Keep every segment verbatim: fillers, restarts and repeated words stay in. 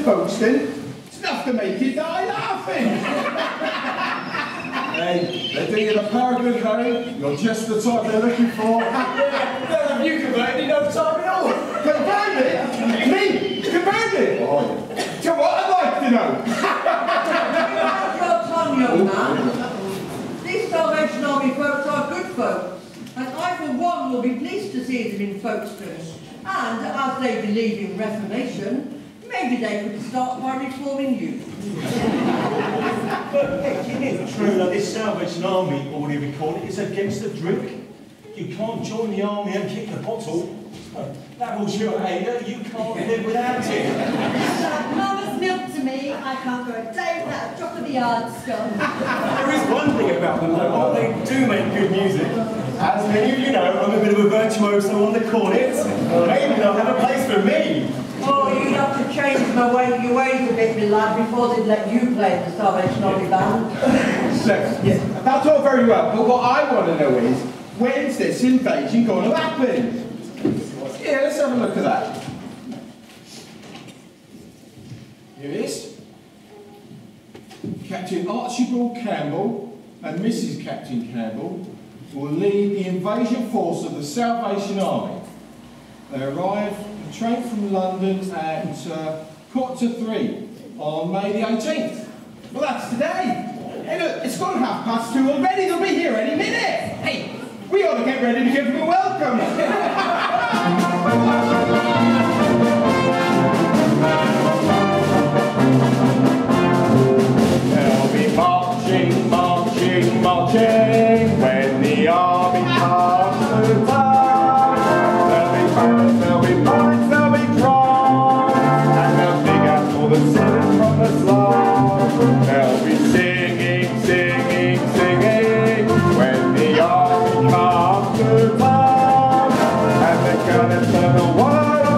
Folkestone, it's enough to make you die laughing. Hey, they're doing a power good, Harry. You're just the type they're looking for. Yeah, they'll have you converted in no time at all. Converted? Me? Converted? Oh, To what I'd like to know. Hold your tongue, young man. These Salvation Army folks are good folk, and I for one will be pleased to see them in Folkestone. And as they believe in reformation, maybe they could start by reforming you. But isn't it true that this Salvation Army, or whatever you call it, is against the drink? You can't join the army and kick the bottle. That was your aider, you can't live without it. Like mama's milk to me, I can't go a day without a drop of the yard stuff. There is one thing about them though, they do make good music. As many of you know, I'm a bit of a virtuoso on the cornet. Maybe they'll have a place for me. Oh, you'd have to change my way, your ways a bit, my lad, before they'd let you play in the Salvation Army band. Look, yes, that's all very well, but what I want to know is, when's this invasion going to happen? Yeah, let's have a look at that. Here it is. Captain Archibald Campbell and Missus Captain Campbell will lead the invasion force of the Salvation Army. They arrive on train from London at uh, quarter to three on May the eighteenth. Well, that's today. Hey, look, it's gone half past two already. They'll be here any minute. Hey, we ought to get ready to give them a welcome. They'll be marching, marching, marching when the army comes to town. There'll be banners, there'll be lights, there'll be drums, and they'll dig out all the sinners from the slums. They'll be singing, singing, singing when the army comes to town, and they're gonna turn the world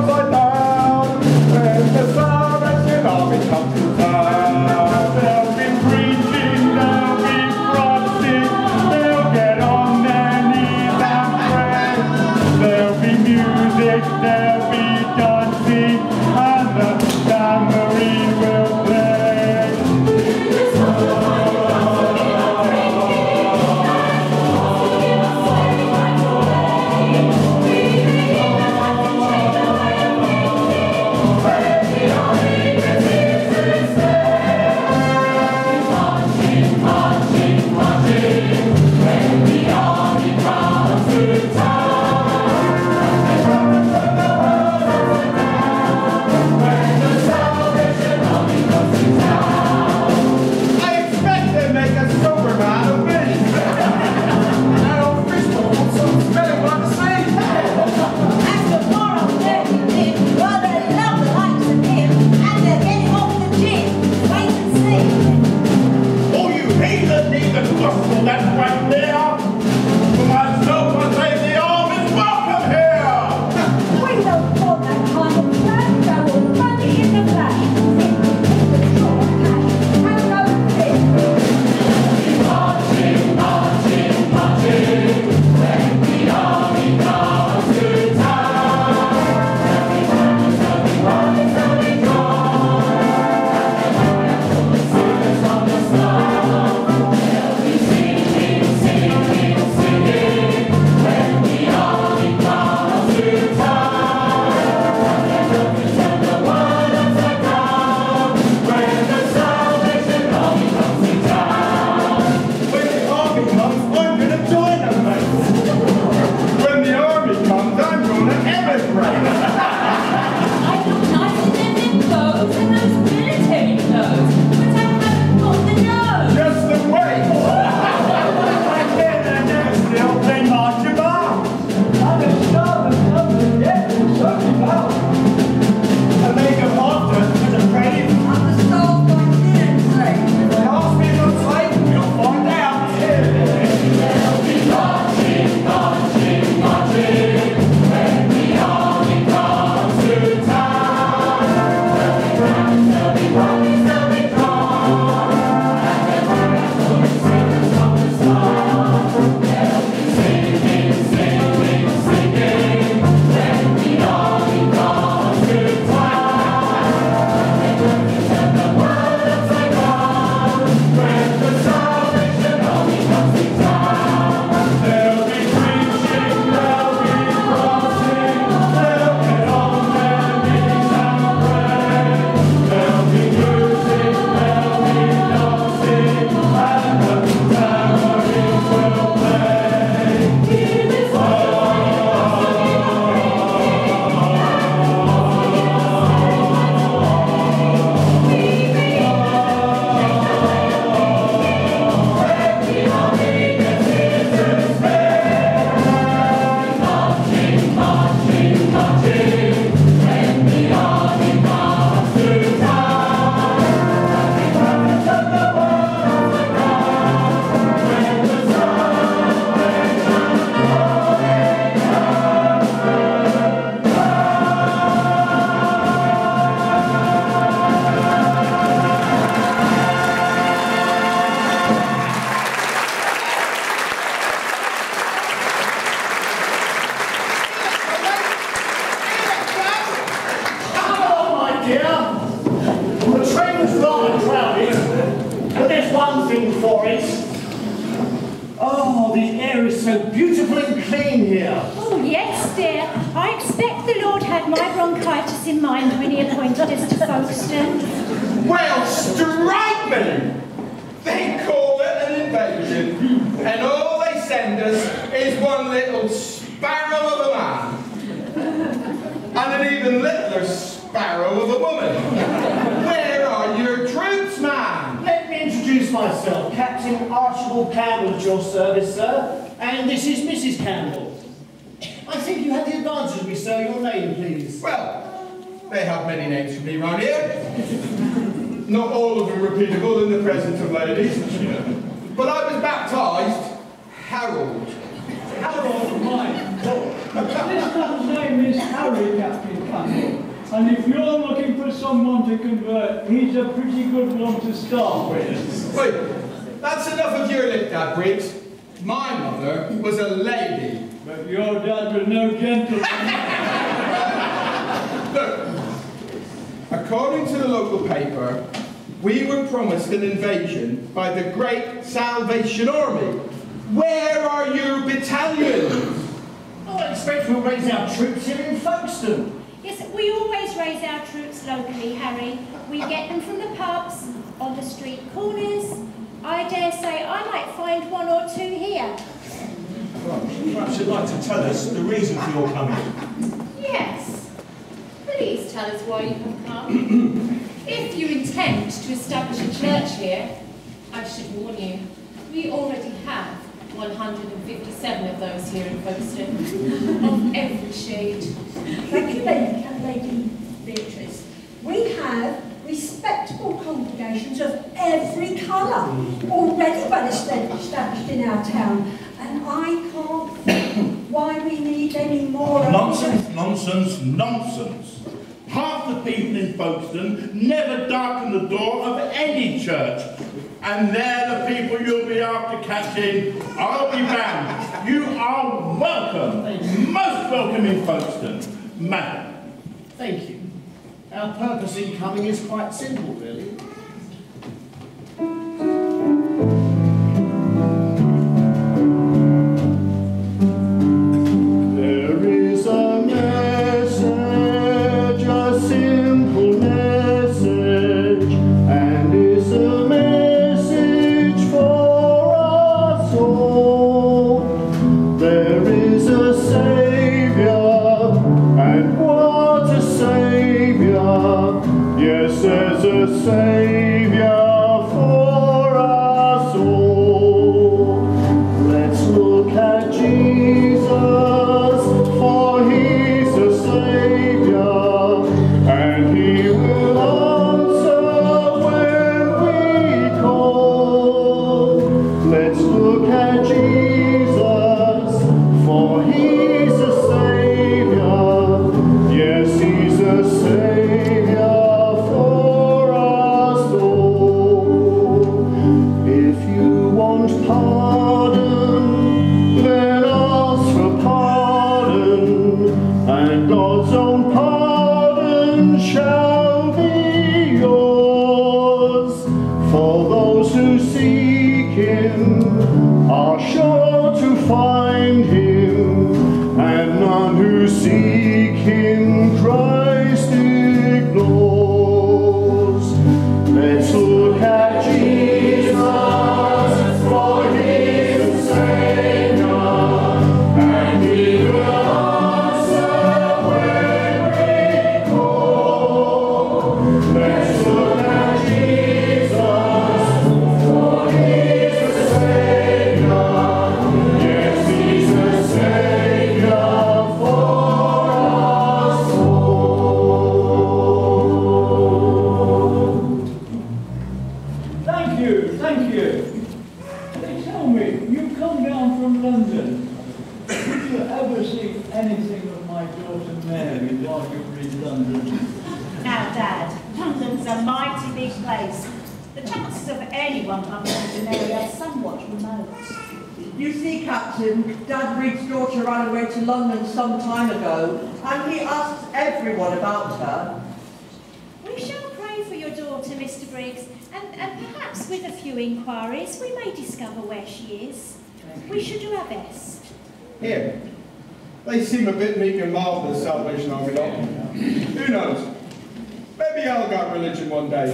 one thing, Forrest. Oh, the air is so beautiful and clean here. Oh, yes, dear. I expect the Lord had my bronchitis in mind when he appointed us to Folkestone. Well, strike me! They call it an invasion, and all they send us is one little sparrow of a man, and an even littler sparrow of a woman. Where are your troops, man? Let me introduce myself. Captain Archibald Campbell at your service, sir. And this is Missus Campbell. I think you had the advantage of me, sir. Your name, please. Well, they have many names for me round here. Not all of them repeatable in the presence of ladies. But I was baptised Harold. Harold, mine. This man's name is Harry, Captain Campbell. And if you're looking for someone to convert, he's a pretty good one to start with. Wait, that's enough of your lip, Dad Briggs. My mother was a lady. But your dad was no gentleman. Look, according to the local paper, we were promised an invasion by the Great Salvation Army. Where are your battalions? Oh, I expect we'll raise our troops here in Folkestone. Yes, we always raise our troops locally, Harry. We get them from the pubs, on the street corners. I dare say I might find one or two here. Perhaps you'd like to tell us the reason for your coming. Yes. Please tell us why you have come. If you intend to establish a church here, I should warn you, we already have one hundred fifty-seven of those here in Folkestone, of every shade. Thank you, Lady, Lady Beatrice. We have respectable congregations of every colour already well established in our town, and I can't think why we need any more of Nonsense, nonsense, nonsense. Half the people in Folkestone never darken the door of any church. And they're the people you'll be after, Captain. I'll be bound. You are welcome, most welcome in Folkestone, madam. Thank you. Our purpose in coming is quite simple, really. There is a message, a simple message, and it's a message for us all. There is a Saviour, and what a Saviour. Yes, there's a Saviour for us all. Let's look at Jesus, for he's a Saviour, and he will answer when we call. Let's look at Jesus, for he's a Saviour. Yes, he's a Saviour for us all. If you want pardon, then ask for pardon, and God's own pardon shall be yours. For those who seek him are sure to find him, and none who seek him Christ ignores. Let's look at Jesus, for he's the Saviour, and he will answer when we call. Let's look at Jesus, for he's the Saviour. Yes, he's the Saviour for us all. Thank you, thank you. They tell me you come down from London. Did you ever see anything of my daughter Mary while you were in London? Now, Dad, London's a mighty big place. The chances of anyone coming to Mary are somewhat remote. You see, Captain, Dad Reed's daughter ran away to London some time ago, and he asks everyone about her. We shall pray for your daughter Mister Briggs, and, and perhaps with a few inquiries we may discover where she is. We should do our best. Here. They seem a bit meek and mild, the Salvation Army lot. Who knows? Maybe I'll go religion one day.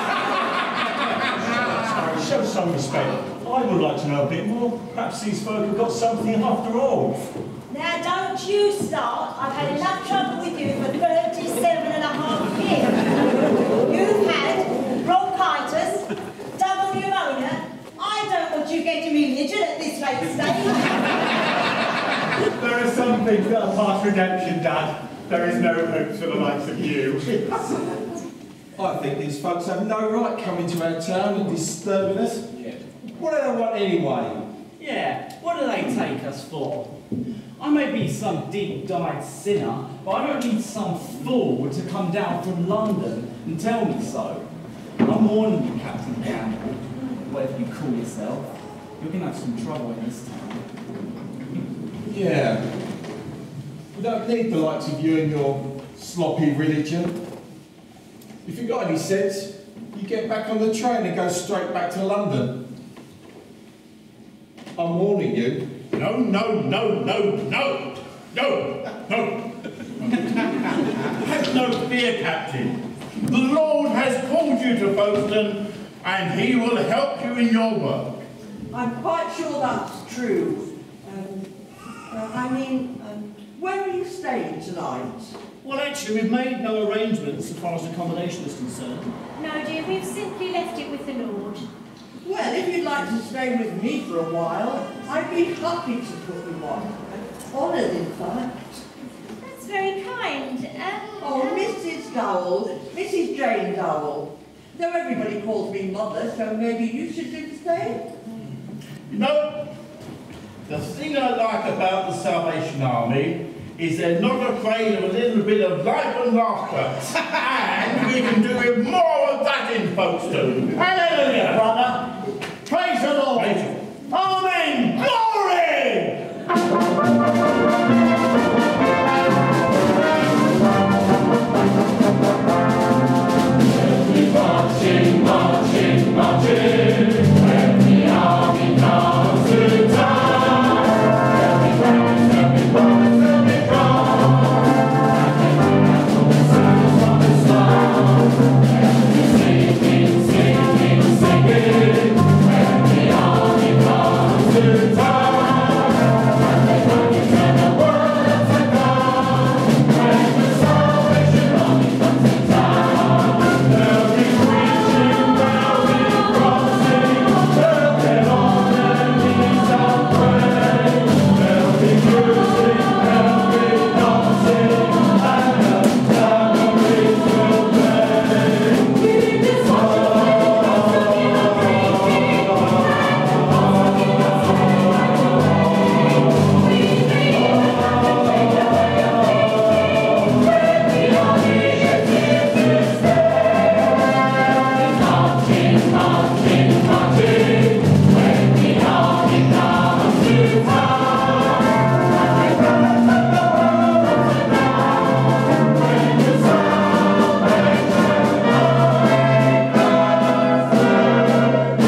Sorry, show some respect. I would like to know a bit more. Perhaps these folk have got something after all. Now don't you start. I've had enough trouble with you for thirty-seven and a half years. You've had bronchitis, double pneumonia. I don't want you getting religion at this late stage. There are some things that are past redemption, Dad. There is no hope for the likes of you. I think these folks have no right coming to our town and disturbing us. Yeah. What do they want anyway? Yeah, what do they take us for? I may be some deep-dyed sinner, but I don't need some fool to come down from London and tell me so. I'm warning you, Captain Campbell, whatever you call yourself, you're going to have some trouble in this town. Yeah. We don't need the likes of you and your sloppy religion. If you've got any sense, you get back on the train and go straight back to London. I'm warning you. No, no, no, no, no, no, no. Have no fear, Captain. The Lord has called you to Folkestone, and he will help you in your work. I'm quite sure that's true. Um, uh, I mean, um, where are you staying tonight? Well, actually, we've made no arrangements as far as accommodation is concerned. No, dear, we've simply left it with the Lord. Well, if you'd like to stay with me for a while, I'd be happy to put you on. Honoured, in fact. That's very kind. Um, Oh, um, Missus Dowell, Missus Jane Dowell. Though everybody calls me Mother, so maybe you should do the same. You know, the thing I like about the Salvation Army is they're not afraid of a little bit of life and laughter. And we can do with more of that in Folkestone. Hallelujah, brother! Praise the Lord! Praise you. Amen! Glory! Marching, marching, marching, when the army comes to town. Every promise, every promise, every promise, and every sounds of the song. Every singing, singing, singing, when the army comes to town. And they can turn the world upside down, when the Salvation Army comes to town. Every preaching, there'll be crossing, they'll get on their knees and pray. There'll be music, there'll be dancing, and the canaries will play. We Marching, marching, marching, when the army comes to town. And they turn the world upside down, when the Salvation Army comes to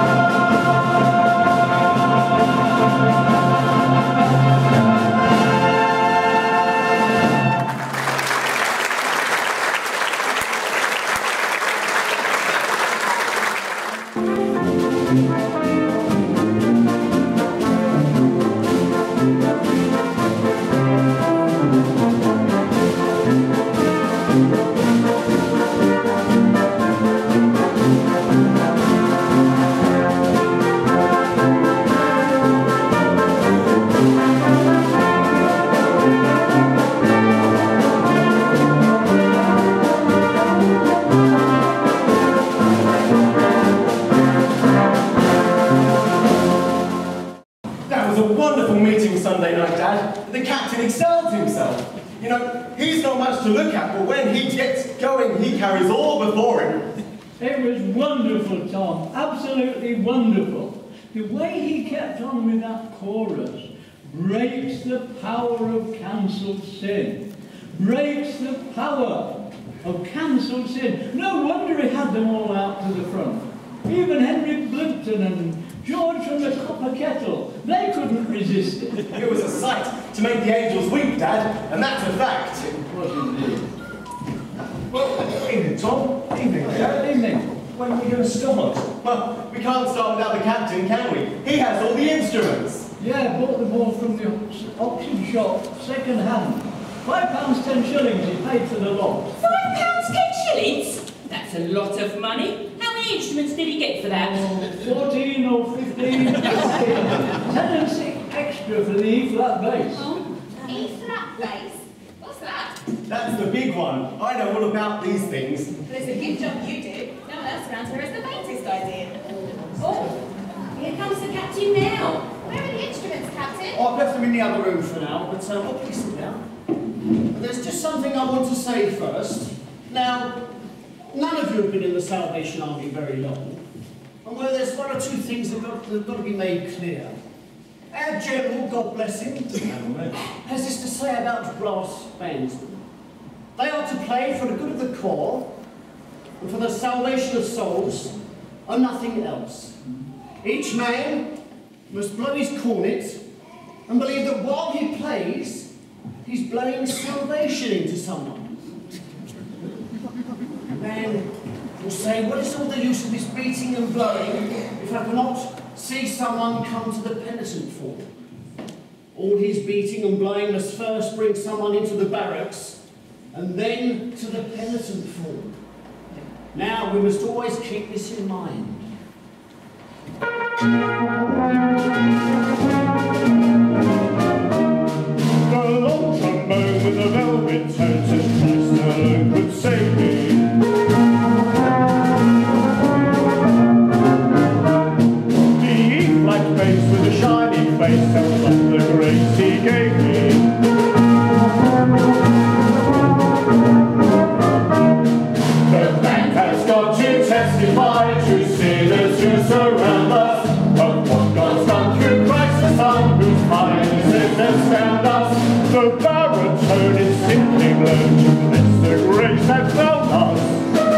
That was a wonderful meeting Sunday night, Dad. The captain excelled himself. You know, he's not much to look at, but when he gets going, he carries all before him. It was wonderful, Tom. Absolutely wonderful. The way he kept on with that chorus breaks the power of cancelled sin. Breaks the power of cancelled sin. No wonder he had them all out to the front. Even Henry Blimpton and George from the Copper Kettle, they couldn't resist it. It was a sight to make the angels weep, Dad, and that's a fact. It was indeed. Well, evening, Tom. Evening. Good evening. When are we going to start? Well, we can't start without the captain, can we? He has all the instruments. Yeah, bought them all from the auction shop, second hand. Five pounds ten shillings he paid for the lot. Five pounds ten shillings? That's a lot of money. How many instruments did he get for that? Oh, fourteen or fifteen. Ten and six extra for the E-flat bass. Oh, E-flat bass? What's that? That's the big one. I know all about these things. Well, it's a good job you do. No one else around here has the faintest idea. Oh, here comes the captain now. Where are the instruments, Captain? I've left them in the other room for now, but uh, oh, please sit down. There's just something I want to say first. Now, none of you have been in the Salvation Army very long, and well, there's one or two things that have got, that have got to be made clear. Our General, God bless him, has this to say about brass bandsmen. They are to play for the good of the corps, and for the salvation of souls, and nothing else. Each man must blow his cornet and believe that while he plays, he's blowing salvation into someone. A man will say, what is all the use of this beating and blowing if I cannot see someone come to the penitent form? All his beating and blowing must first bring someone into the barracks and then to the penitent form. Now, we must always keep this in mind. The long trombone with the velvet tones says Christ alone could save me. The E-flat bass with a shiny face tells us the grace he gave me. The bank has got to testify to sinners who surround us of what God's done through Christ the Son, whose kindness has found us. The baritone is simply blown to bless the grace that found us.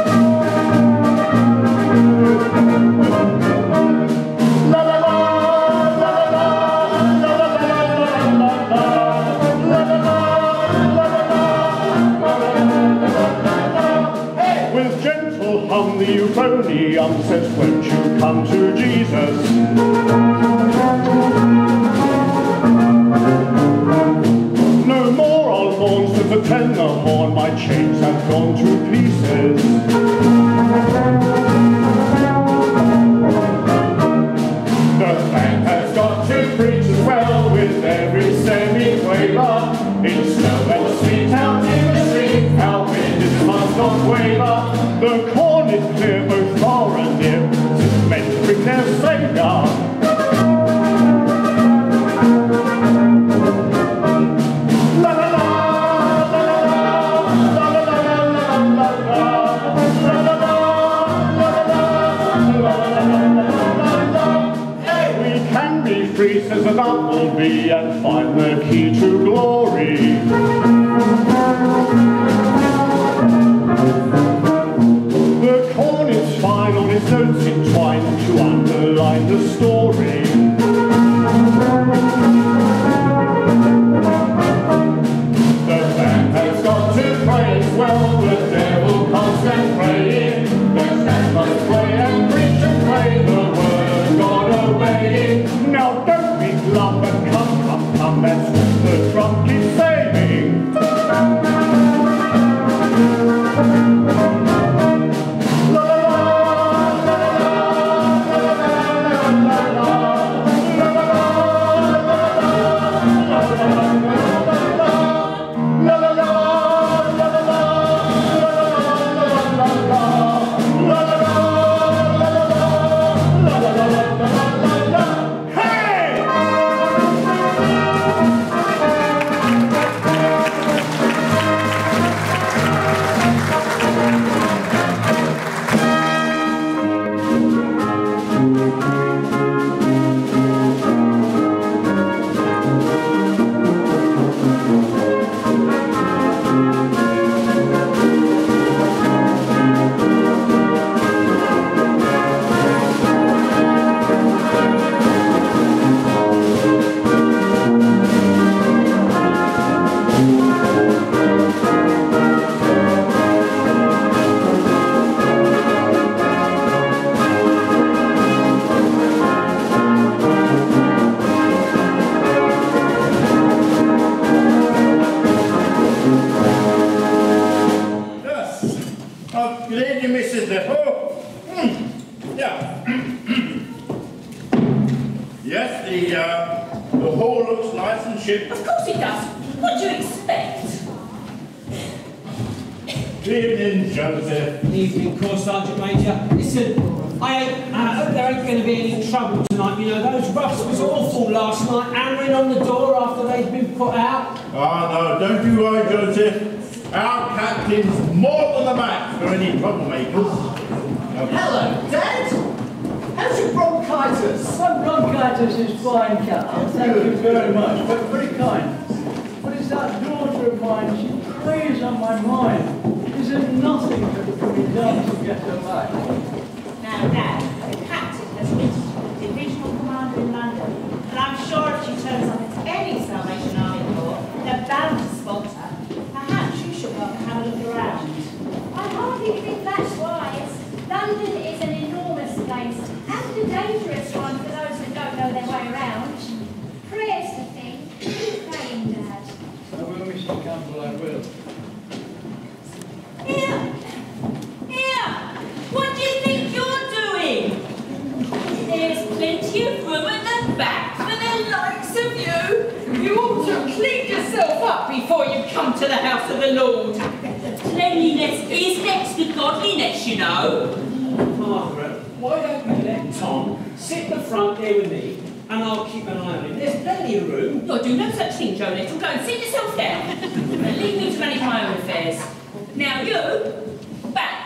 La la la, la la la, la la la la la la la. With gentle hum the euphonium says, won't you come to Jesus? No more I'll launch with the tenor horn, my chains have gone to pieces. The band has got to preach as well with every semi-quaver. In snow and sleet out in the street, our windows must not waver. The corn is clear both far and near, since men bring their Saviour. Free says that will be and find the key to glory. The corn is fine on its notes entwined to underline the story. The band has got to pray as well, the devil constant praying. The band must play and preach and play the word of God obeying. Now don't be glum and come, come, come, that's what the drum keeps saying. La la la, la la la, la la la, la Hey! Oh, good evening, Missus Little. Mm. Yeah. Yes, the, uh, the hall looks nice and chic. Of course it does. What do you expect? Good evening, Joseph. Evening, Corps Sergeant Major. Listen, I ain't, I hope there ain't going to be any trouble tonight. You know, those roughs was awful last night, hammering on the door after they'd been put out. Ah, no, don't you worry, Joseph. Our captain's more than a match for any troublemakers. Hello, Dad! How's your bronchitis? My bronchitis is fine, Captain. Thank you very much. But very kind. But it's that daughter of mine. She preys on my mind. Is there nothing that can be done to get her back? Now, Dad, the captain has written to the divisional commander in London, and I'm sure if she turns up at any Salvation Army corps, they're bound to spot her. Perhaps you should go and have a look around. I hardly think that's wise. London is an enormous place, and a dangerous one for those that don't know their way around. Prayer's the thing. Keep praying, Dad. I will, Mister Campbell, I will. Here! Here! What do you think you're doing? There's plenty of room at the back for the likes of you. You ought to clean yourself up before you come to the house of the Lord. Cleanliness is next to godliness, you know. Margaret, why don't you let Tom sit in the front here with me, and I'll keep an eye on him. There's plenty of room. You'll do no such thing, Joe Little. Go and sit yourself down. And leave me to manage my own affairs. Now you, back.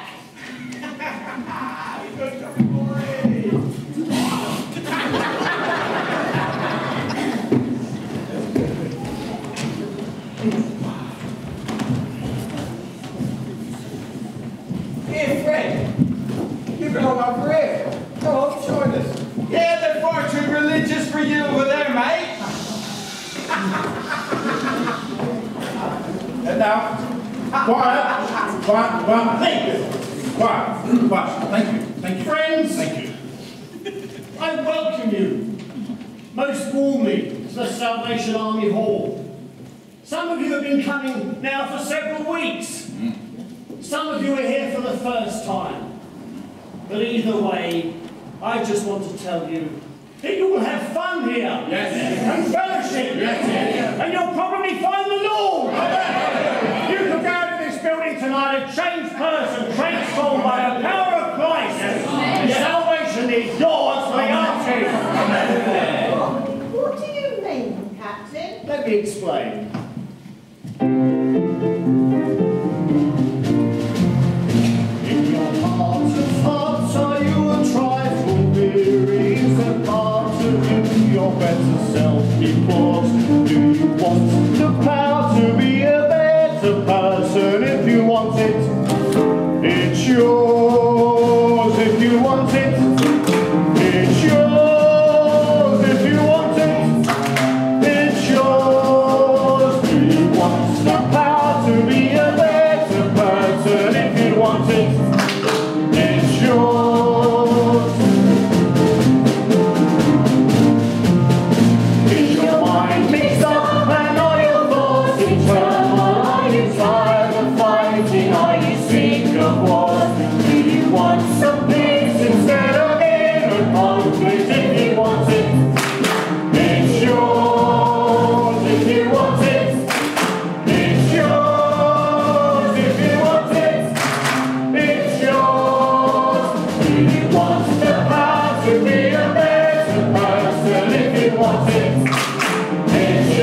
Here, Fred. You belong over here. Come on, join us. Yeah, they're far too religious for you over there, mate. And now, quiet, quiet, quiet, thank you. Quiet, quiet, thank you, thank you. Friends, Thank you. I welcome you most warmly to the Salvation Army Hall. Some of you have been coming now for several weeks. Some of you are here for the first time. But either way, I just want to tell you that you will have fun here. Yes. And fellowship. Yes. And you'll probably find the Lord. You could go out of this building tonight a changed person, transformed by the power of Christ. And salvation needs yours for the asking. What do you mean, Captain? Let me explain. In your heart of hearts, are you a trifle weary? Is a part of you your better self because? Do you want the power to be a better person? If you want it, it's yours. If you want it, it's yours. If you want it, it's yours. Do you want the power to be a better person? If you want it, it's yours. Is your mind mixed up and are your thoughts eternal? Are you tired of fighting? Are you sick of wars? Do you want some peace instead of inner conflict? If you want it, it's yours. If you want it, it's yours. If you want it, it's yours. Do you want the power to be a better person? If you want it, it's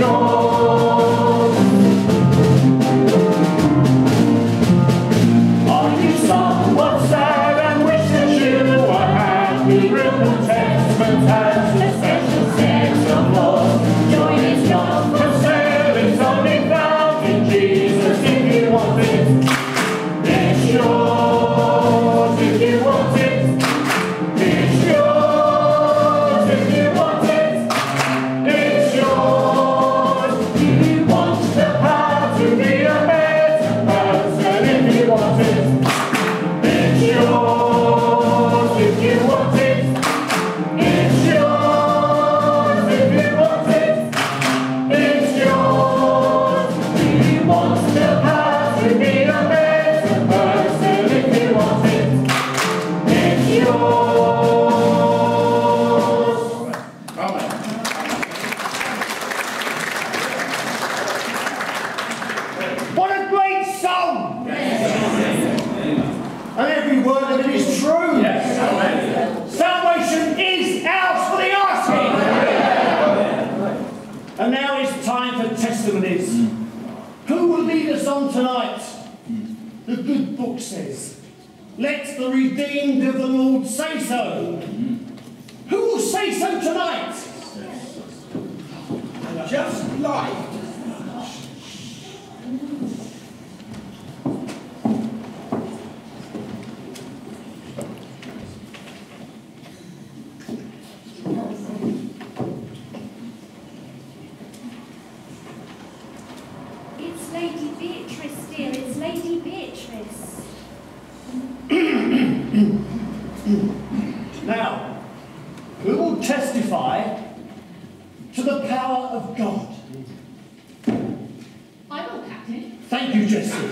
yours. Are you sorry? book says. Let the redeemed of the Lord say so. Who will say so tonight? Just like. It's Lady Beatrice, dear. It's Lady Beatrice. Now, who will testify to the power of God? I will, Captain. Thank you, Jessie.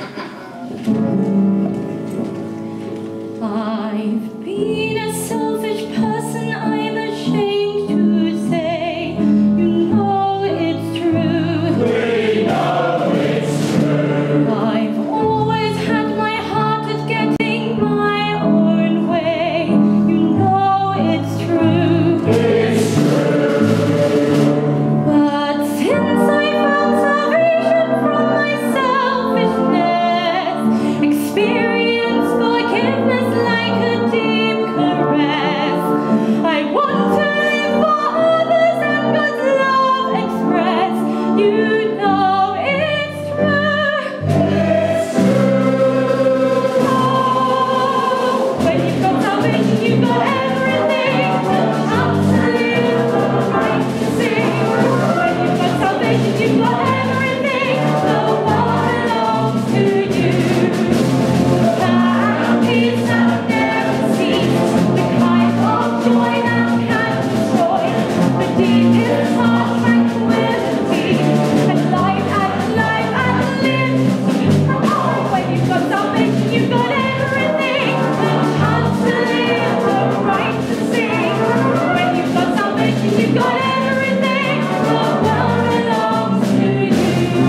I've been a selfish person, I'm ashamed to say. You know it's true. We know it's true. I've always had my heart at getting my own way. You know it's true. It's true. But since I found salvation from my selfishness, experience forgiveness like a deep caress, I want to live for others and God's love express. You know it's true. It's true. Oh, when you've got salvation, you've got everything. The chance to live, the right to sing. When you've got salvation, you've got everything. The world belongs to you. The peace that never ceases, the kind of joy that can destroy the deepest heart tranquility, and life and life and liberty. Oh, when you've got salvation, you've got everything. The chance to live, the right to sing. When you've got salvation, you've got everything. The world belongs to you.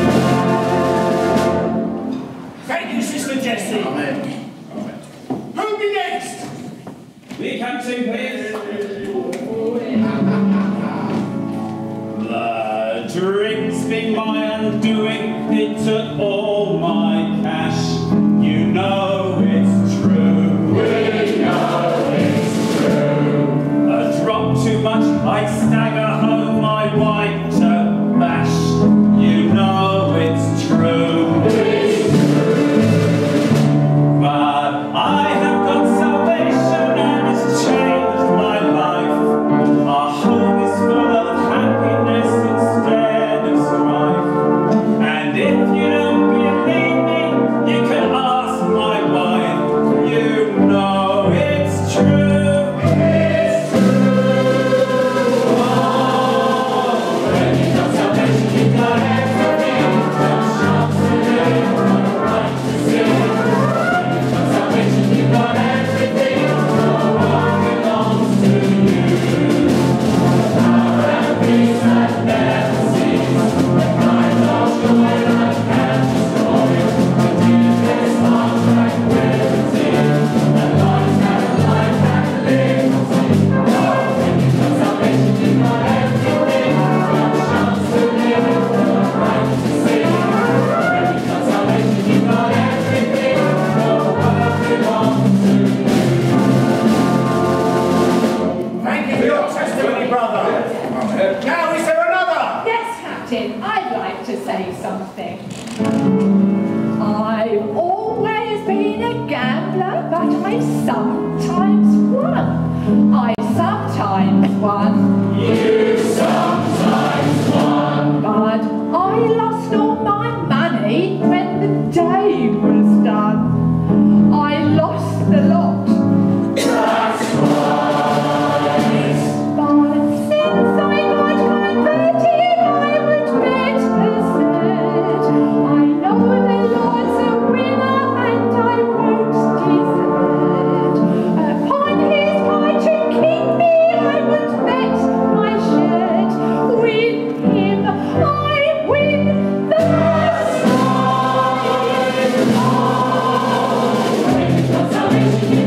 Thank you, Sister Jessie. Amen. Who'll be next? Me, Captain, please. The drink's been my undoing, it took all my cash. You know it's true. We know it's true. A drop too much, I'd stagger home, my wife to bash. You know it's true. It's true. But I have got salvation and it's changed my life. Our home is full of happiness instead of strife. And if you don't believe me, you can ask my wife. You know it's true. It's true. Oh, when you've got salvation, you've got everything. No chance to live, no right to sing. When you've got salvation, you've got everything. The world belongs to you. Power and peace that never cease. The kind of joy that can destroy the deepest heart tranquility. And life and life and liberty. Oh, when you've got salvation, you've got everything. No chance to live, no right to sing. When you've got salvation, you've got everything. The world belongs to you. Thank you for your testimony, brother. Now, is there another? Yes, Captain, I'd like to say something. I've always been a gambler, but I sometimes won. I sometimes won. You sometimes won. But I lost all my money when the day was done. I lost the lot. That's right. But since I got converted, I would better said, I know the Lord's a winner and I won't desert. Upon his part to keep me, I would bet my shirt. With him, I win the side. When you've got salvation,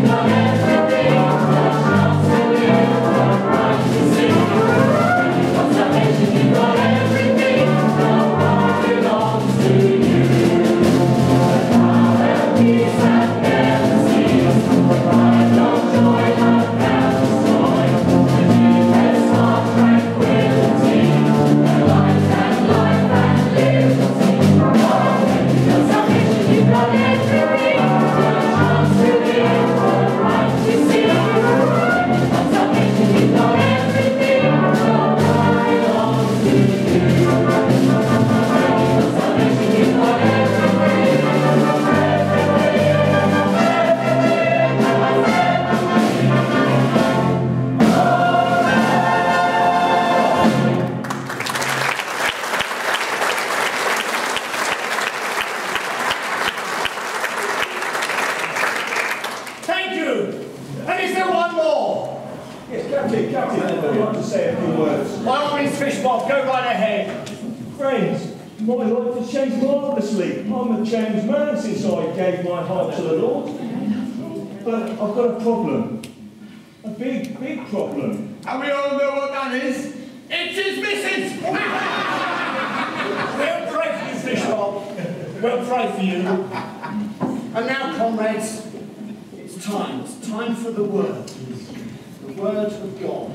Captain, Captain, I'd like to say a few words. By all means, Fishbob, go right ahead. Friends, my life has changed marvellously. I'm a changed man since I gave my heart to the Lord. But I've got a problem. A big, big problem. And we all know what that is. It's his missus! We'll pray for you, Fishbob. We'll pray for you. And now, comrades, it's time. It's time for the word. The word of God.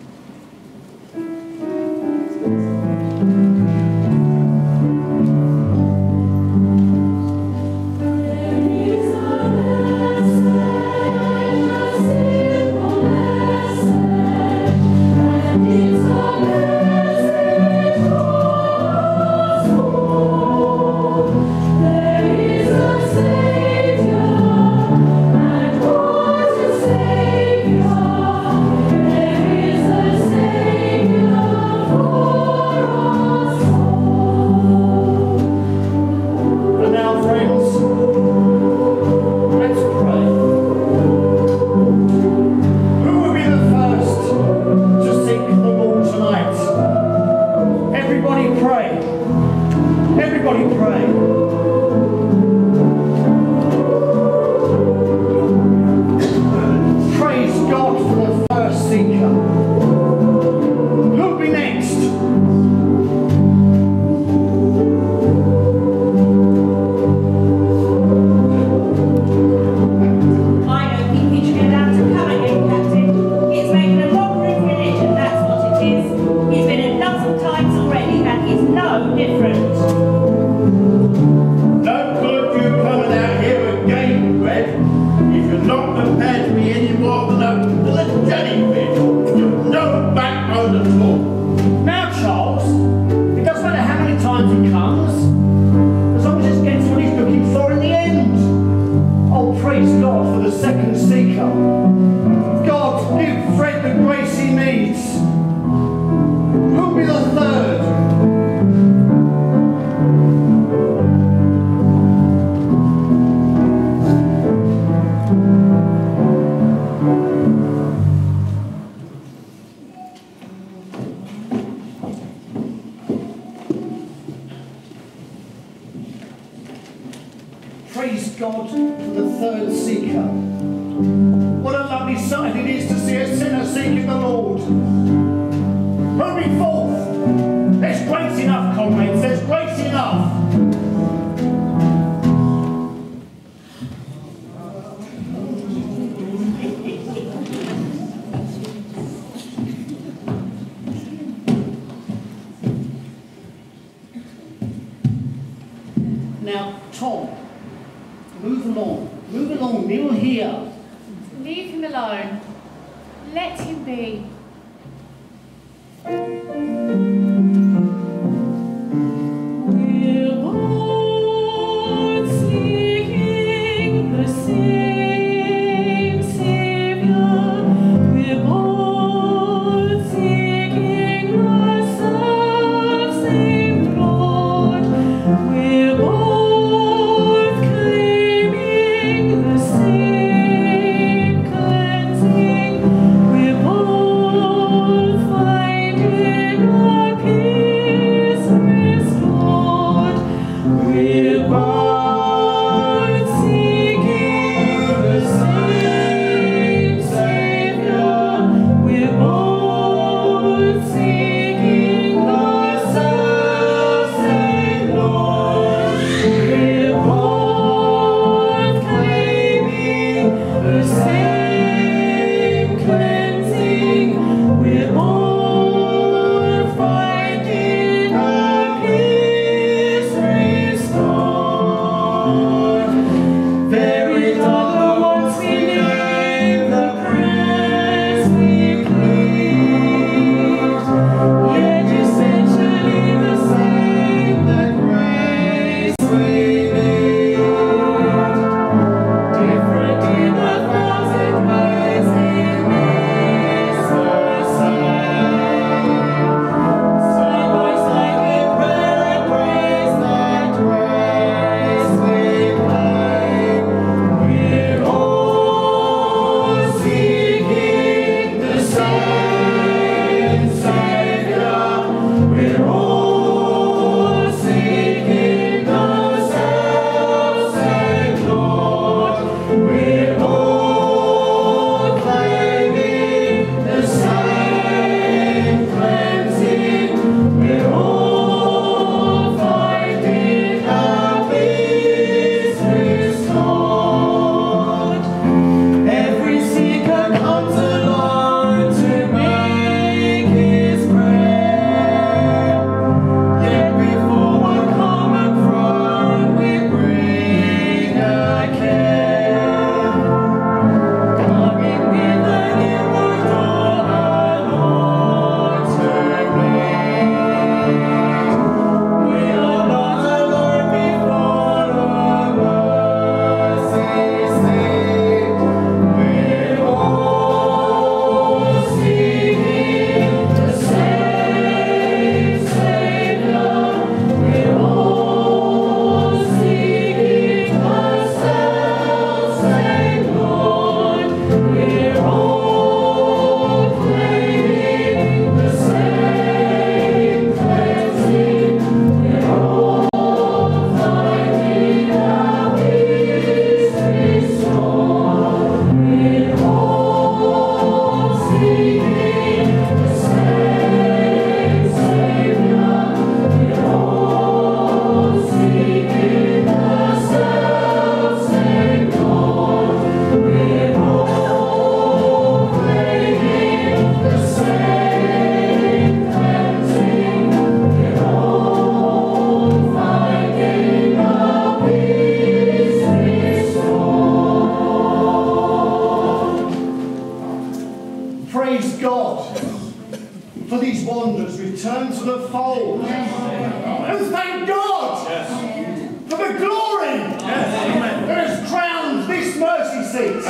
Praise God for the third seeker. What a lovely sight it is to see a sinner seeking the Lord. Hurry forth! There's grace enough, comrades, there's grace enough! Now, Tom, move along. Move along. Kneel here. Leave him alone. Let him be. We're both seeking the same Savior. We're both seeking the self-same Lord. We're both claiming the same cleansing. We're both finding these wanderers return to the fold. And thank God for the glory that has crowned this mercy seat.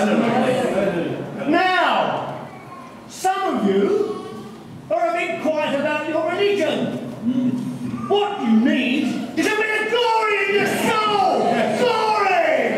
Now, some of you are a bit quiet about your religion. What you need is a bit of glory in your soul! Glory!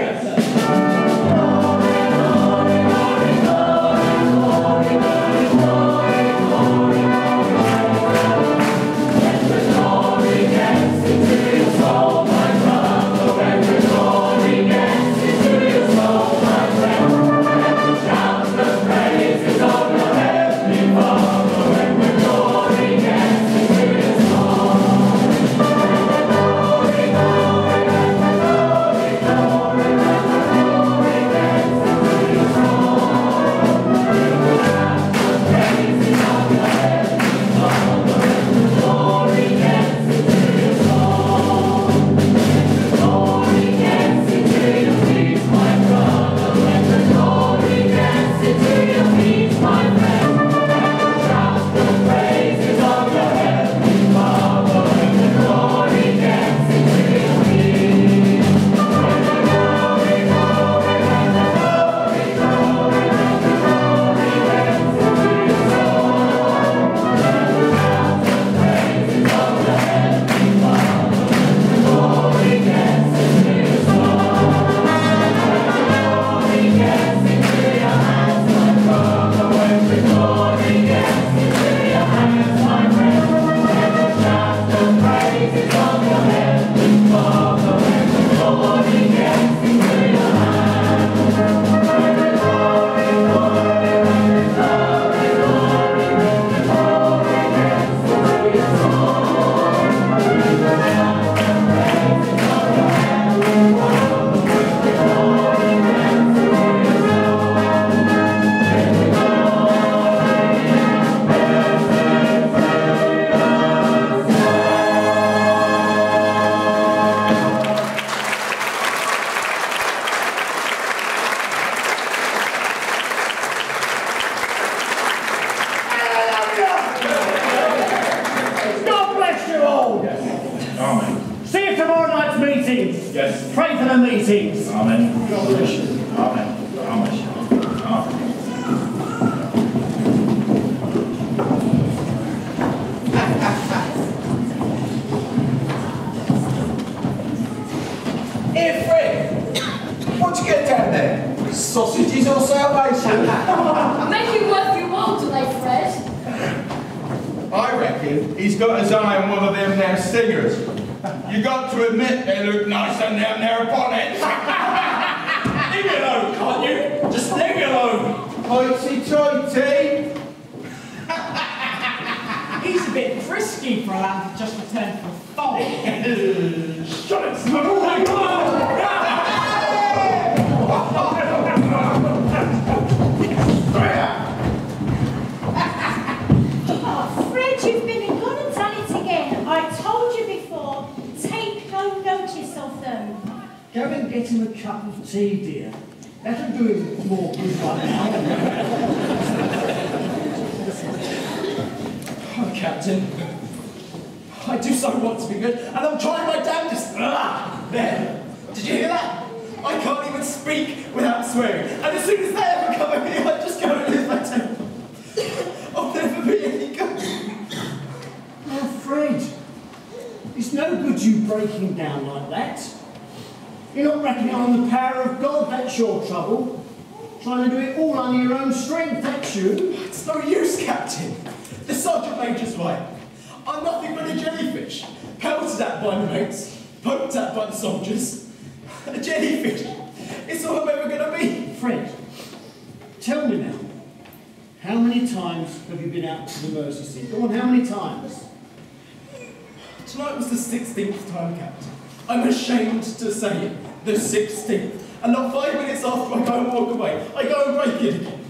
Tonight was the sixteenth time, Captain. I'm ashamed to say it, the sixteenth. And not five minutes after I go and walk away, I go and break it again.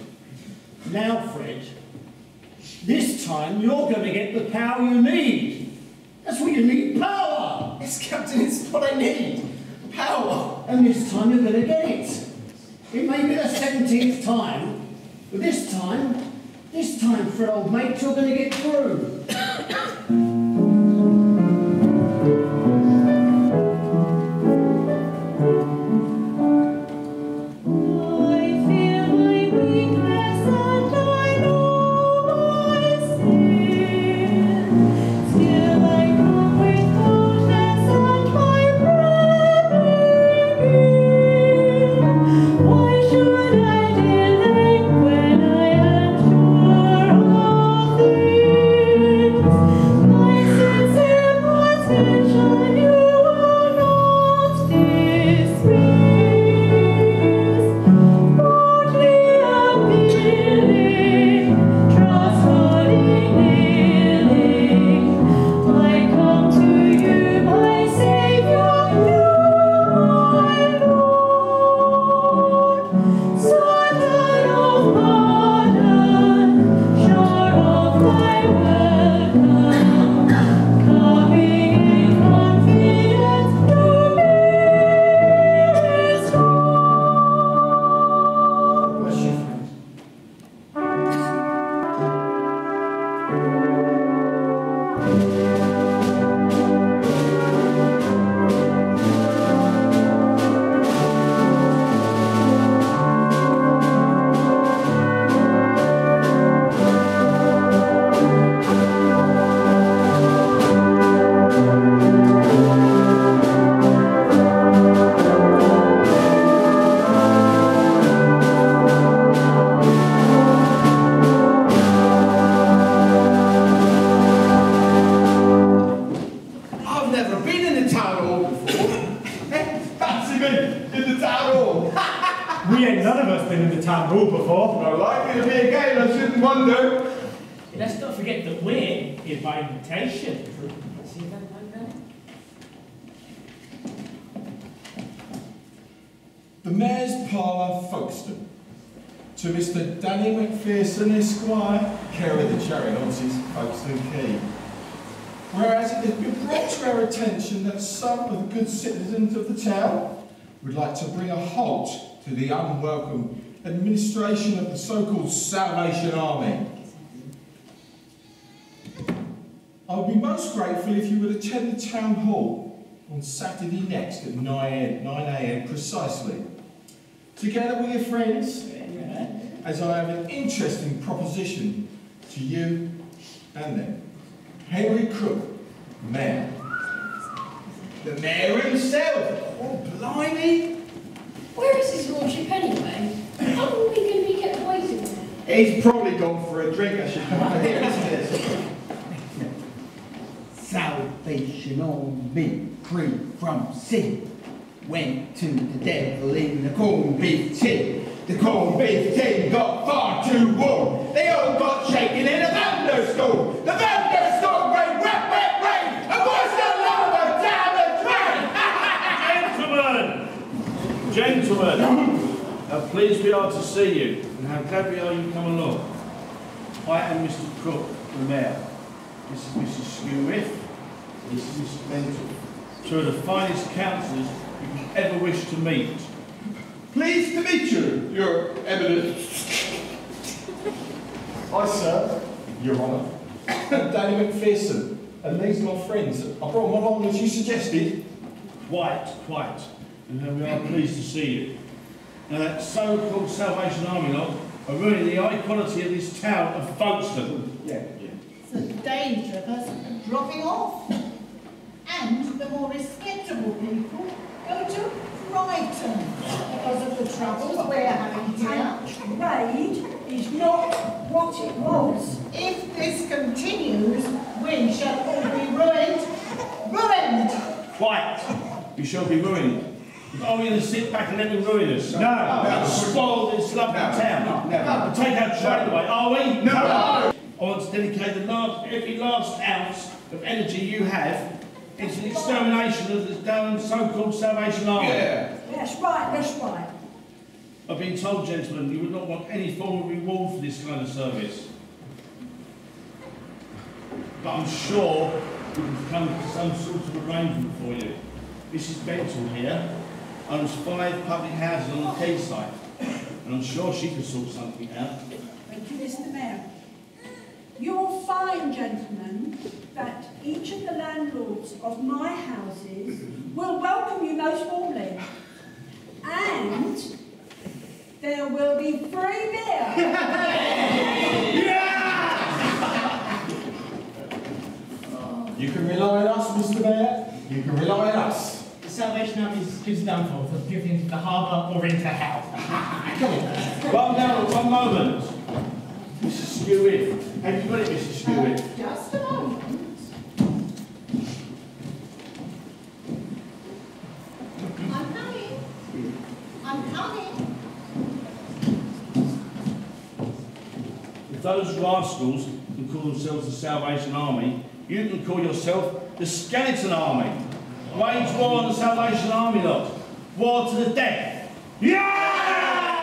Now, Fred, this time you're going to get the power you need. That's what you need, power! Yes, Captain, it's what I need. Power. And this time you're going to get it. It may be the seventeenth time, but this time This time, Fred, old mate, you're going to get through. The Mayor's Parlour, Folkestone. To Mister Danny Macpherson, Esquire, care of the Cherry Horses, Folkestone Quay. Whereas it has been brought to our attention that some of the good citizens of the town would like to bring a halt to the unwelcome administration of the so-called Salvation Army. I would be most grateful if you would attend the town hall on Saturday next at nine a m precisely, together with your friends, as I have an interesting proposition to you and them. Henry Crook, Mayor. The Mayor himself! Oh, blimey! Where is his lordship anyway? How long are we going to be kept waiting there? He's probably gone for a drink, I should come here, isn't it? Salvation Army, free from sin, went to the devil in the corned beef tin. The corned beef tin got far too warm. They all got shaken in a thunderstorm. The thunderstorm rain, wet, wet rain, and was the lava down the drain. Gentlemen, gentlemen, how pleased we are to see you, and how glad we are you come along. I am Mister Crook, the Mayor. This is Missus Skewiff. This is Mister Benton. Two of the finest councillors you could ever wish to meet. Pleased to meet you, Your Eminence. I, sir, Your Honour, I'm Danny Macpherson, and these are my friends. I brought them along as you suggested. Quite, quite. And we are pleased to see you. Now, that so-called Salvation Army lot are ruining the high quality of this town of Folkestone. Yeah, yeah. It's a danger of us dropping off. And the more respectable people go to Brighton because of the troubles we're having here. Trade is not what it was. If this continues, we shall all be ruined. Ruined! Quite. We shall be ruined. Are we going to sit back and let them ruin us? No. no. Spoil this lovely no. town. No. No. Take our trade away, are we? No. no. I want to dedicate the last, every last ounce of energy you have into the extermination of the damn so-called Salvation Army. Yeah. That's right, that's right. I've been told, gentlemen, you would not want any form of reward for this kind of service. But I'm sure we can come to some sort of arrangement for you. Missus Benton here owns five public houses on the quayside, and I'm sure she can sort something out. Thank you, Mister Mayor. you'll find, gentlemen, that each of the landlords of my houses will welcome you most warmly. And there will be free beer. You can rely on us, Mister Mayor. You can rely on us. The Salvation Army is done for, for drifting into the harbour or into hell. One moment, one moment. Missus Stewart. Have you got it, Missus Stewart? Just a moment. I'm coming. I'm coming. If those rascals can call themselves the Salvation Army, you can call yourself the Skeleton Army. Wage war on the Salvation Army lot. War to the death. Yeah!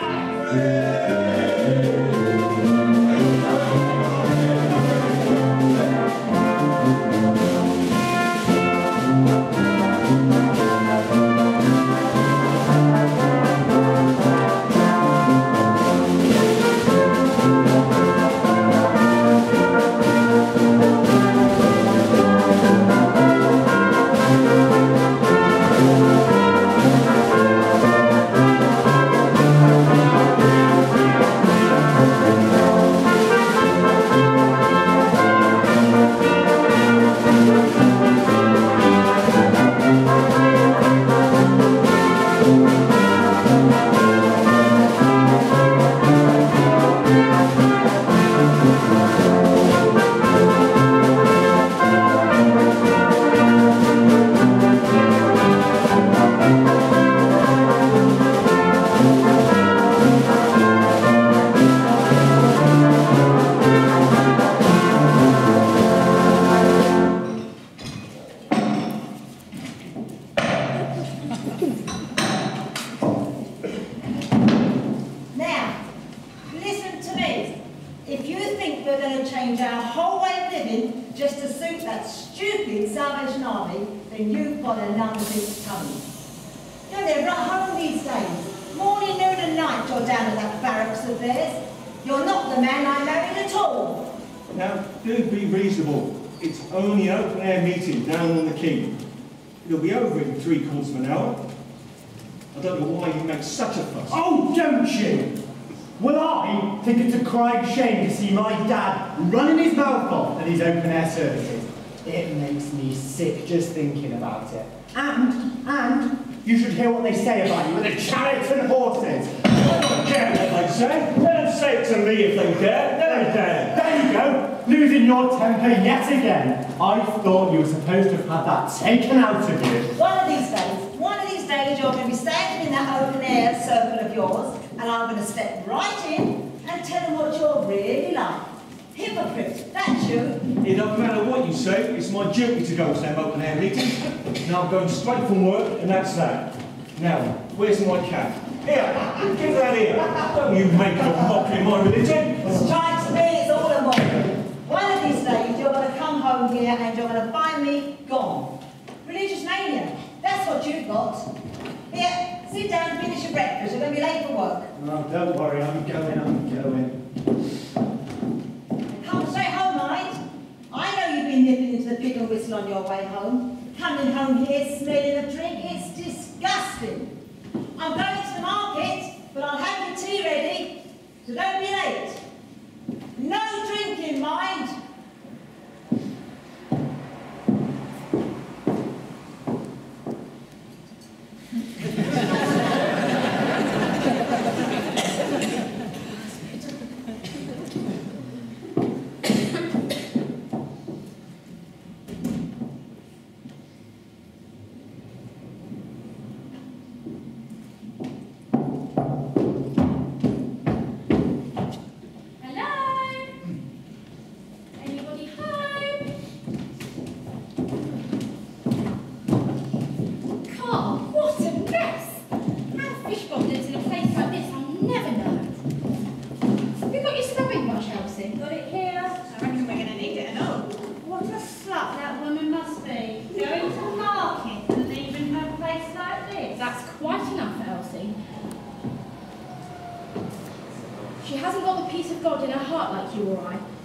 It'll be over in three quarters of an hour. I don't know why you make such a fuss. Oh, don't you? Well, I think it's a crying shame to see my dad running his mouth off at his open-air services. It makes me sick just thinking about it. And, and, you should hear what they say about you with the chariots and horses. I don't care what they say. Let them say it to me if they dare. Let them dare. There you go, losing your temper yet again. I thought you were supposed to have had that taken out of you. One of these days, one of these days you're going to be standing in that open air circle of yours, and I'm going to step right in and tell them what you're really like. Hypocrite, that's you. It doesn't matter what you say, it's my duty to go to them open air meetings. Now I'm going straight from work, and that's that. Now, where's my cap? Here, give that here. Don't you make a mockery of my religion. Strikes me it's all a mockery. One of these days you're going to come home here and you're going to find me gone. Religious mania, that's what you've got. Here, sit down and finish your breakfast, you're going to be late for work. No, don't worry, I'm going, I'm going. Come straight home, mind. I know you've been nipping into the pig and whistle on your way home. Coming home here smelling of drink, it's disgusting. I'm going to the market, but I'll have your tea ready, so don't be late. No drinking, mind.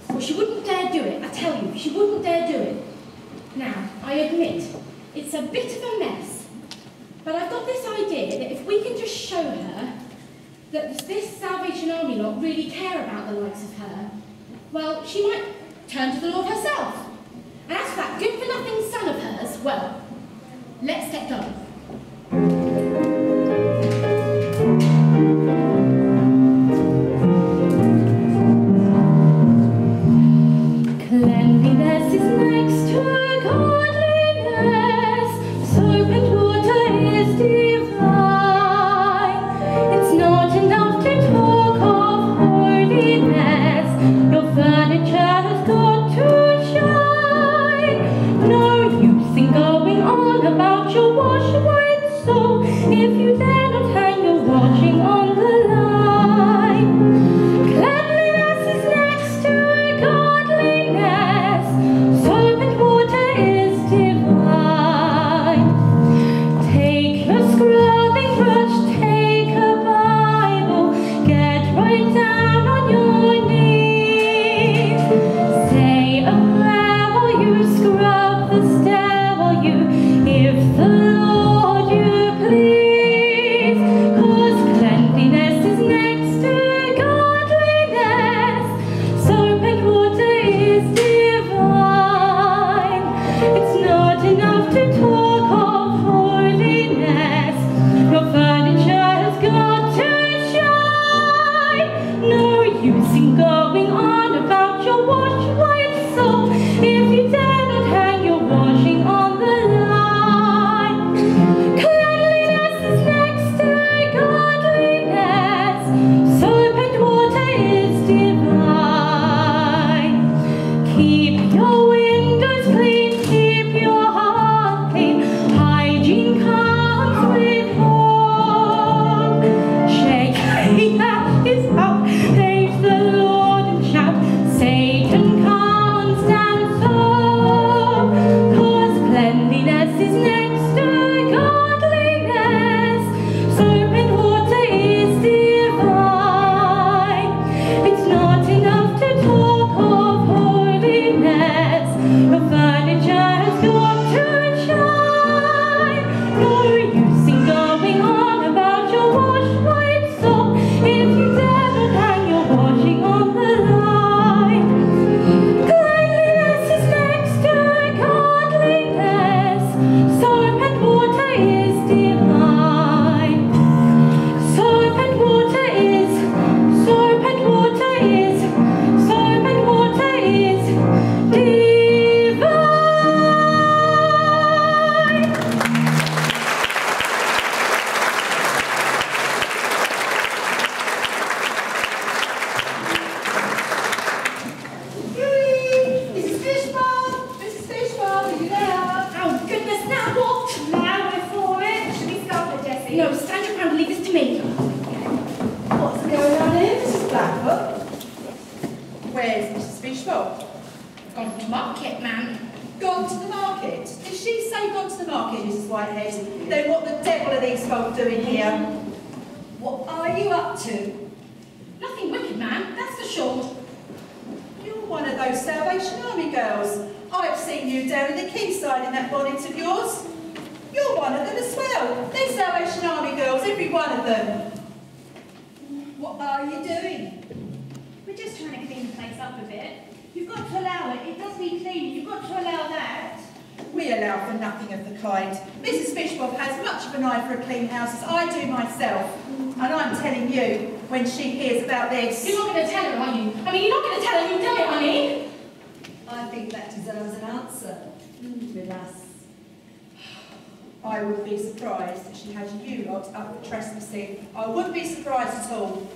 Well, she wouldn't dare do it, I tell you, she wouldn't dare do it. Now, I admit, it's a bit of a mess, but I've got this idea that if we can just show her that this Salvation Army lot really care about the likes of her, well, she might turn to the Lord herself. And as for that good-for-nothing son of hers, well, let's get going. Cleanliness is next to godliness, soap and water is divine. It's not enough to talk of holiness, your furniture has got to shine. No use in going on about your wash white soap if you dare not hang your washing on the line. Cleanliness is next to godliness, soap and water is divine. Take your scrubbing brush, take a Bible, get right down on your knees. Say a prayer while you scrub the stair, while you, if the Lord you please. 'Cause cleanliness is next to godliness, soap and water is divine. It's not enough to talk of holiness, your furniture has got to shine. No use in going on about your wash white soap if you dare not hang your washing on the line. Cleanliness is next to godliness, soap and water is divine. Keep your windows clean, keep your heart clean, hygiene comes with home. Shake the ashes out, praise the Lord and shout, Satan can't stand so. 'Cause cleanliness is next to godliness, soap and water is divine. It's not enough to talk of holiness, your furniture has got to shine. No use in going on about your wash white soap if you dare not hang your washing on the line. Cleanliness is next to godliness, soap and water is divine. Soap and water is, soap and water is, soap and water is divine. Missus Fishbowl! Missus Fishbowl, are you there? Oh, goodness, now what? Now we're for it. Should we start with Jessie? No, stand your ground and leave this to me. What's going on here, Missus Blackwood? Where's Missus Fishbowl? Gone to market, ma'am. Gone to the market? Did she say gone to the market, Missus Whitehead? Then what the devil are these folk doing here? What are you up to? Nothing wicked, ma'am, that's for sure. You're one of those Salvation Army girls. I've seen you down in the quayside in that bonnet of yours. You're one of them as well. They're Salvation Army girls, every one of them. What are you doing? We're just trying to clean the place up a bit. You've got to allow it. It does need cleaning. You've got to allow that. We allow for nothing of the kind. Missus Fishbob has much of an eye for a clean house, as I do myself. And I'm telling you, when she hears about this... You're not going to tell her, are you? I mean, you're not going to tell her who done it, honey? I think that deserves an answer. With us. I would be surprised if she had you lot up for trespassing. I wouldn't be surprised at all.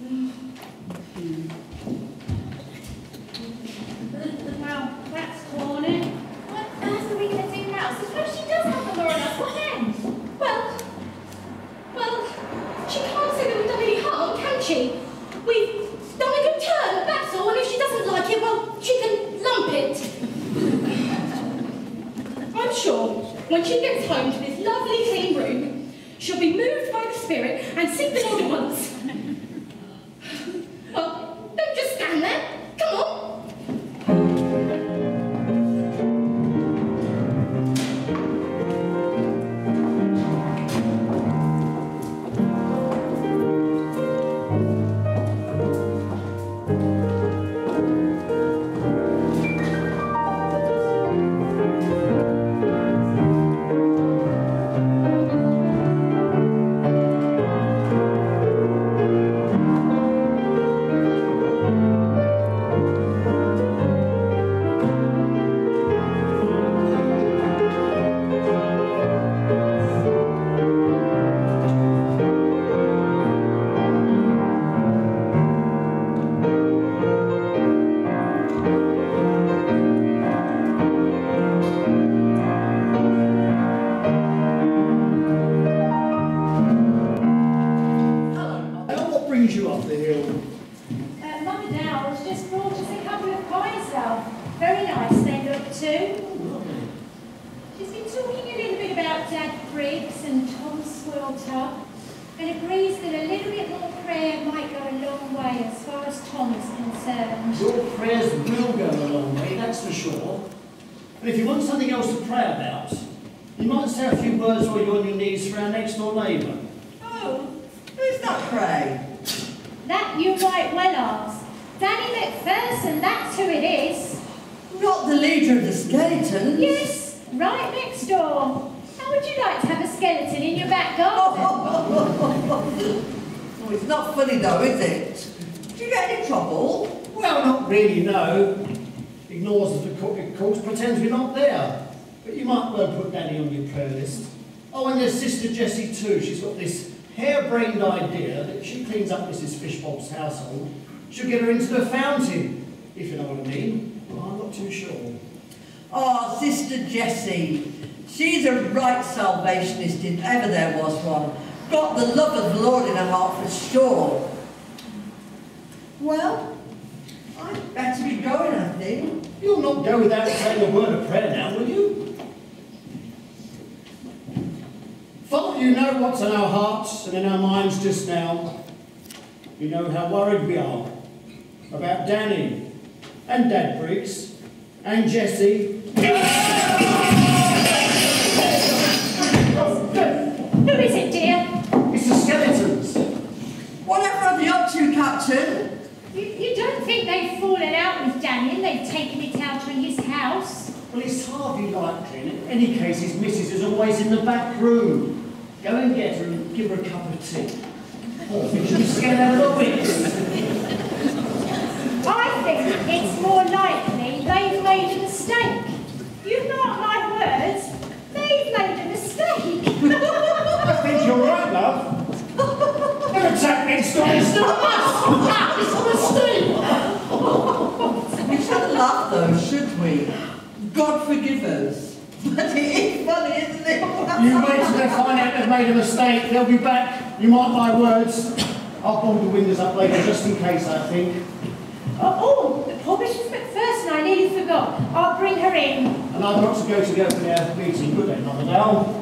Well, that's corny. What else are we going to do now? Suppose she does have the law on us. What then? Well, well, she can't say that we've done any harm, can she? We've done a good turn, that's all, and if she doesn't like it, well, she can lump it. I'm sure when she gets home to this lovely clean room, she'll be moved by the Spirit and seek the Lord at once. Well, don't just stand there. Come on. altar and agrees that a little bit more prayer might go a long way as far as Tom is concerned. Your prayers will go a long way, that's for sure. But if you want something else to pray about, you might say a few words while you're on your knees for our next door neighbour. Oh, who's that, pray? That you might well ask. Danny McPherson, that's who it is. Not the leader of the skeletons? Yes, right next door. How would you like to have a skeleton in your back garden? Oh, it's not funny though, is it? Do you get any trouble? Well, not really, no. Ignores us, of course, of course, pretends we're not there. But you might well put Danny on your prayer list. Oh, and there's Sister Jessie too. She's got this harebrained idea that if she cleans up Missus Fishbob's household, she'll get her into the fountain, if you know what I mean. Well, I'm not too sure. Oh, Sister Jessie. She's a right salvationist if ever there was one. Got the love of the Lord in her heart for sure. Well, I'd better be going, I think. You'll not go without saying a word of prayer now, will you? Father, you know what's in our hearts and in our minds just now. You know how worried we are about Danny and Dad Briggs and Jessie. Who is it, dear? It's the skeletons. Whatever are they up to, Captain? You, you don't think they've fallen out with Danny and they've taken it out on his house? Well, it's hardly likely, and in any case, his missus is always in the back room. Go and get her and give her a cup of tea. Oh, I think she'll be scared out of her wits. I think it's more likely they've made a mistake. You mark my words, they've made a mistake. I think you're right, love. They're attacking next door instead of us. It's a mistake. We shouldn't laugh though, should we? God forgive us. But it is funny, isn't it? You wait till they find out they've made a mistake. They'll be back. You mark my words. I'll board the windows up later just in case, I think. Oh, oh, poor Missus McPherson, I nearly forgot. I'll bring her in. And I've got to go to the open air meeting. Good day, Mother Dell.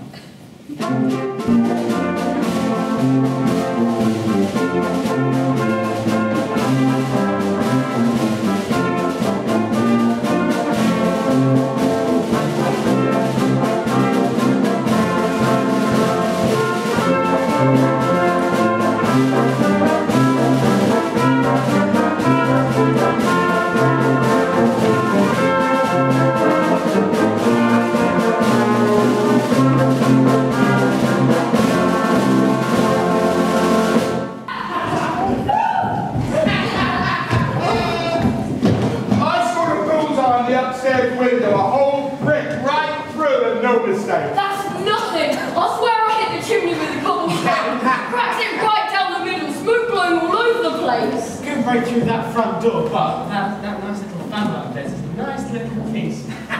Window, a whole brick right through and no mistake. That's nothing. I swear I hit the chimney with a cobblestone. Cracked it right down the middle, smoke blowing all over the place. Go right through that front door, but that, that nice little fan like this is a nice little piece.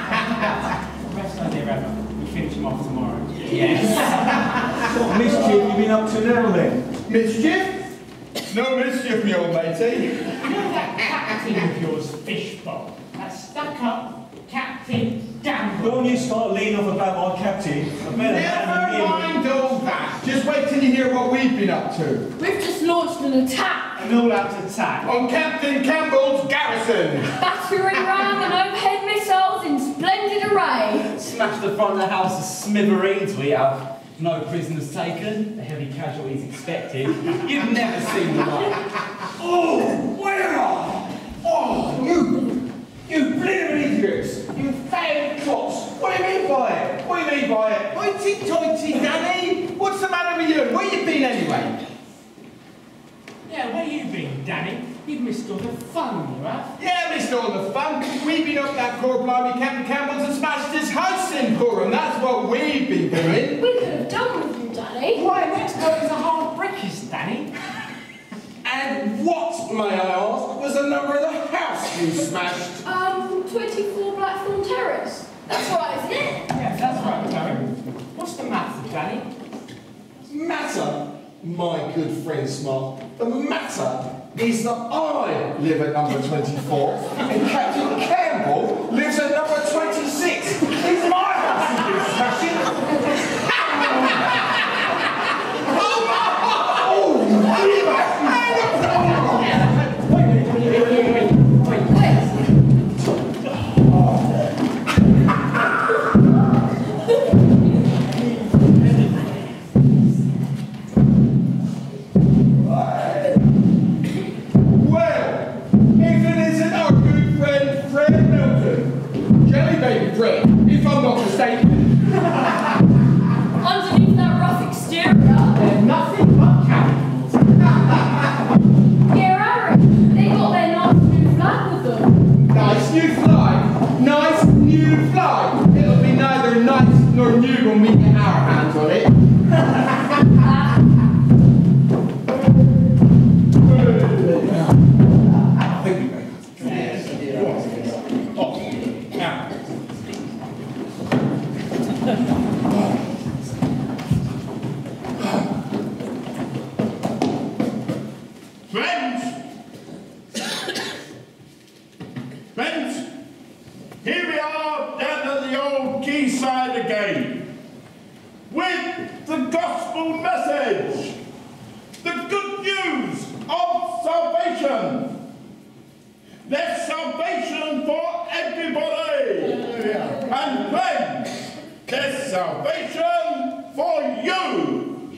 Best idea ever. We finish him off tomorrow. Yes. What mischief have you been up to now then? Mischief? No mischief, me old matey. You know that captain of yours, Fishbowl? That stuck up Captain Gamble. Don't you start leaning off about my captain. I better Never mind all that. Just wait till you hear what we've been up to. We've just launched an attack. An all-out attack. On Captain Campbell's garrison. Battering ram and overhead missiles in splendid array. Smashed the front of the house to smithereens we have. No prisoners taken, the heavy casualties expected. You've never seen the like. Oh, where are Oh, you, you bleeding idiots. You failed clots. What do you mean by it? What do you mean by it? Hoity-toity, Danny. What's the matter with you? Where you been anyway? Yeah, where you been, Danny? You've missed all the fun, you have. Yeah, missed all the fun. We've been up that poor blimey Captain Campbell's and smashed his house in for him. That's what we've been doing. We could have done with you, Danny. Why, next door is a hard brickies, Danny. And what, may I ask, was the number of the house you smashed? Um, twenty-four Blackthorn Terrace. That's right, isn't it? Yes, that's right, Terry. What's the matter, Danny? Matter, my good friend Smart. The matter is that I live at number twenty-four and Captain Campbell lives at number twenty-six. It's my house you've been smashing. Friends, here we are down at the old quayside again with the gospel message, the good news of salvation. There's salvation for everybody. And friends, there's salvation for you.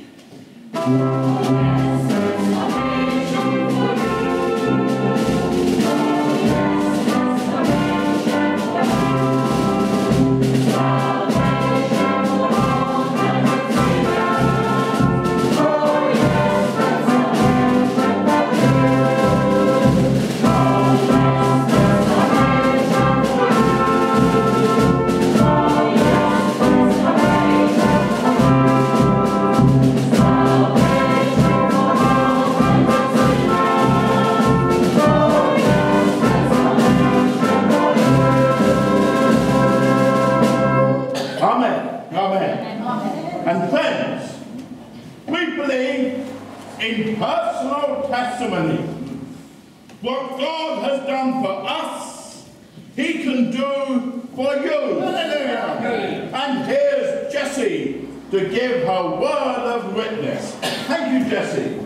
And friends, we believe in personal testimony. What God has done for us, He can do for you. Hallelujah. And here's Jessie to give her word of witness. Thank you, Jessie.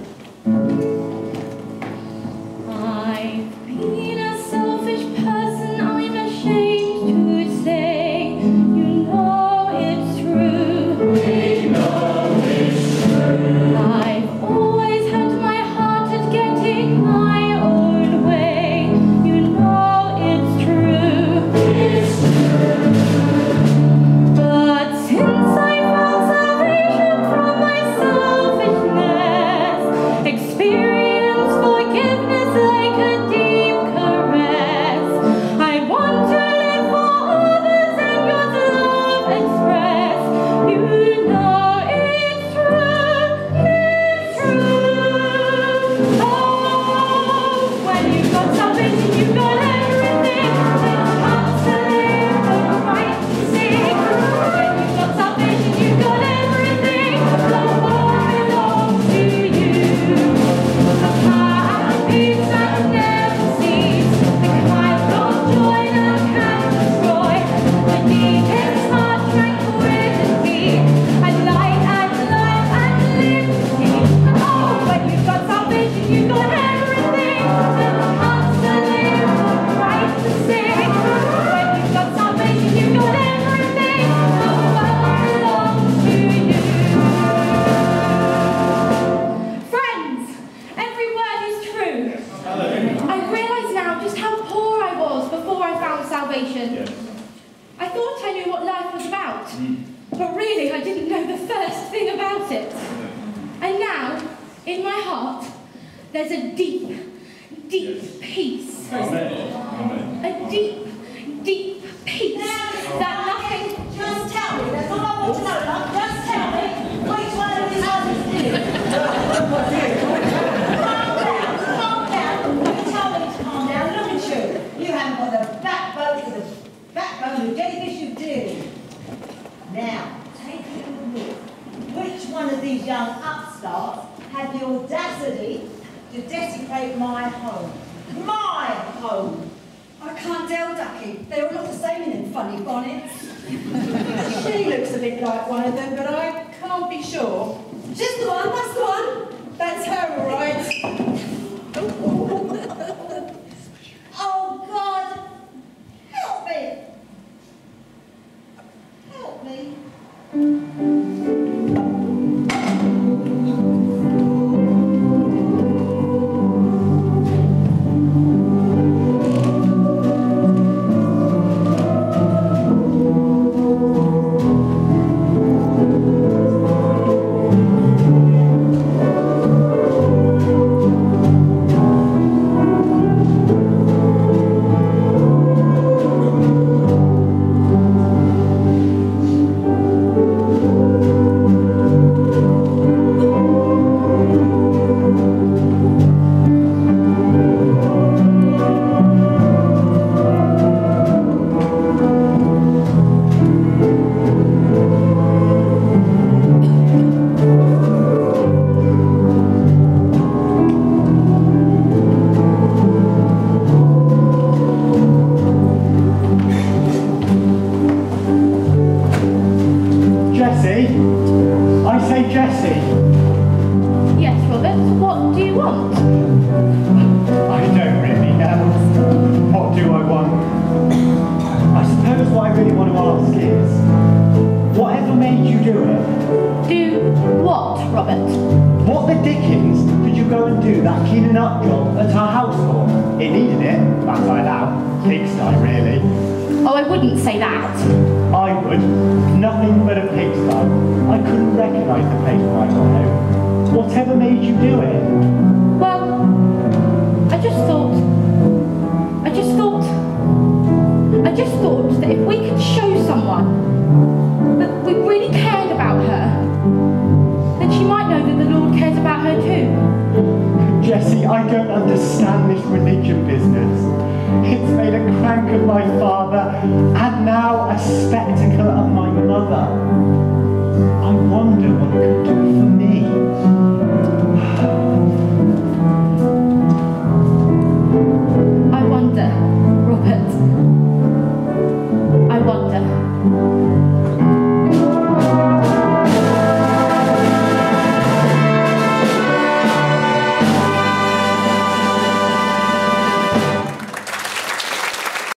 I've been a selfish person, I'm ashamed to say. You know it's true. We know it's true. I've always had my heart at getting my own way. You know it's true. It's true. But since I found salvation from my selfishness, experience forgiveness like a deep caress. I want to live for others and God's love express. You know it's true, it's true. Oh, when you've got salvation, you've got everything. It's hard to live the right to sing. When you've got salvation, you've got everything. The world belongs to you. The power and peace that never cease, the kind of joy that can destroy the deepest heart, tranquility, and light and life and liberty. Oh, when you've got salvation, you've got everything. The hearts to live, the right to sing. When you've got salvation, you've got everything. The world belongs to you. Friends, every word is true. I realise now just how poor I was before I found salvation. I thought I knew what life was about, but really I didn't know the first thing about it. And now, in my heart, there's a deep, deep peace. A deep, deep peace that nothing... Just tell me, that's all I want to know, love. Just tell me which one of these others did. Calm down, calm down. You tell me to calm down. Look at you. You haven't got the backbone to the backbone of jellyfish you do. Now, take a little look. Which one of these young upstarts had the audacity to desecrate my home? My home! I can't tell, Ducky. They all look the same in them funny bonnets. She looks a bit like one of them, but I can't be sure. She's the one, that's the one. That's her, all right. Oh, God! Help me! Help me! Thank clean an up job at our house for. It needed it, back by now. Pigsty, really. Oh, I wouldn't say that. I would. Nothing but a pigsty. I couldn't recognise the place when I got home. Whatever made you do it? Well, I just thought, I just thought, I just thought that if we could show someone that we really cared about her, then she might know that the Lord cares about her too. Jessie, I don't understand this religion business. It's made a crank of my father, and now a spectacle of my mother. I wonder what it could do for me.